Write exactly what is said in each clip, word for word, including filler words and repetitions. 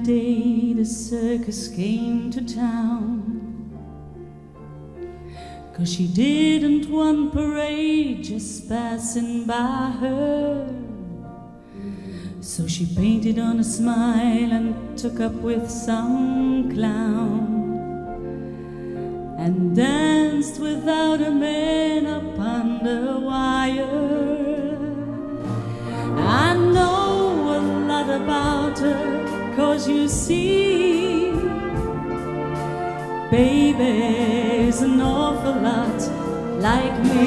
day the circus came to town, 'cause she didn't want parade just passing by her. So she painted on a smile and took up with some clown, and danced without a man up under wire. I know a lot about her, 'cause you see, baby's an awful lot like me.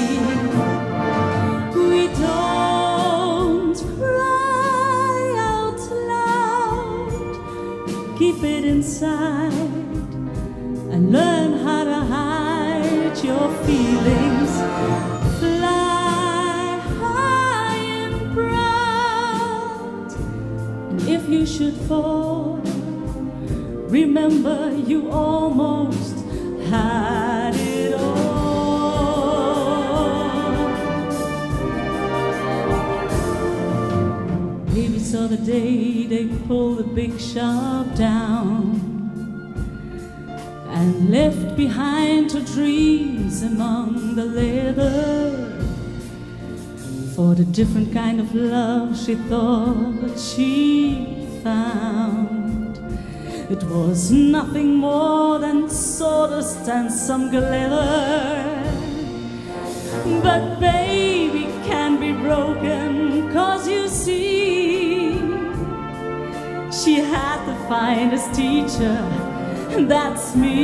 We don't cry out loud, keep it inside, and learn how to hide your feelings. Fly high and proud, and if you should fall, remember you almost had it all. Baby saw the day they pulled the big shop down, and left behind her dreams among the leather. For the different kind of love she thought she found, it was nothing more than sawdust and some glitter. But baby can't be broken, 'cause you see, she had the finest teacher, that's me.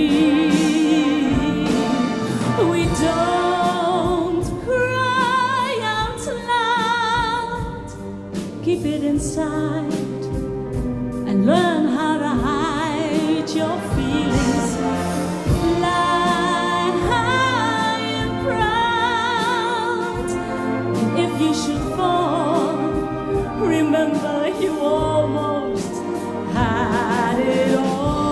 We don't cry out loud, keep it inside, and learn how to hide your feelings. Fly high and proud, and if you should fall, remember you almost had it all.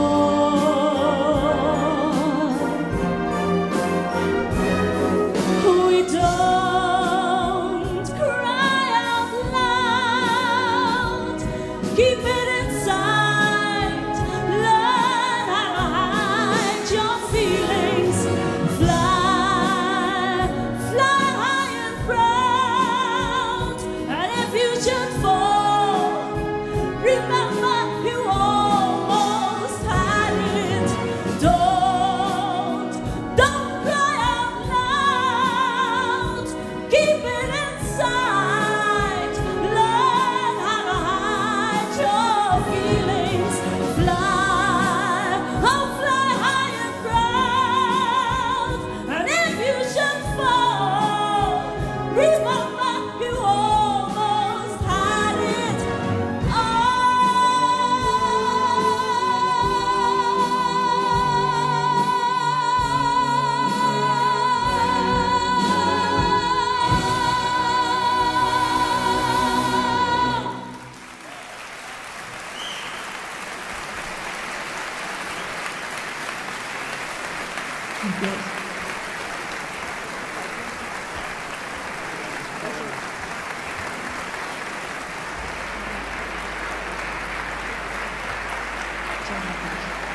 We don't cry out loud, keep it inside, learn how to hide your feelings. Fly, fly high and proud, and if you should fall, remember you almost had it. Don't, don't cry out loud, keep it inside, learn how to hide your feelings. Fly, oh fly high and proud, and if you should fall, remember you almost had it all. Good. Thank you.